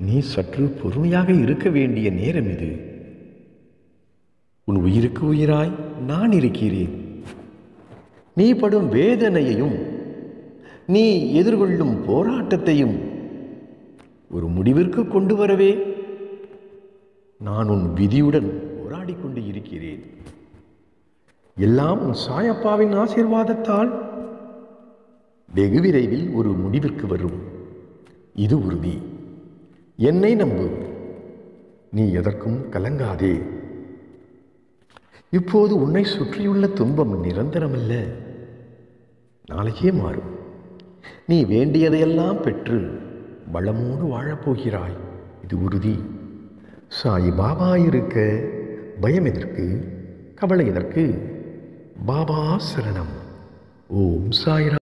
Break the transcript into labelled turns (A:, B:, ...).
A: நீ சற்று பொறுமையாக இருக்க வேண்டிய நேரம் இது. உன் உயிருக்கு உயிராய் நான் இருக்கிறேன். நீ படும் வேதனையையும் நீ எதிர்கொள்ளும் போராட்டத்தையும் ஒரு முடிவிற்கு கொண்டு வரவே நான் உன் விதியுடன் போராடி கொண்டு இருக்கிறேன். எல்லாம் உன் சாயப்பாவின் ஆசீர்வாதத்தால் வெகு விரைவில் ஒரு முடிவிற்கு வரும். இது உறுதி. என்னை நம்பு. நீ எதற்கும் கலங்காதே. இப்போது உன்னை சுற்றியுள்ள துன்பம் நிரந்தரமல்ல, நாளைக்கே மாறும். நீ வேண்டியதையெல்லாம் பெற்று வளமோடு வாழப்போகிறாய். இது உறுதி. சாய் பாபா இருக்க பயம் எதற்கு, கவலை எதற்கு? பாபா சரணம். ஓம் சாய்ராம்.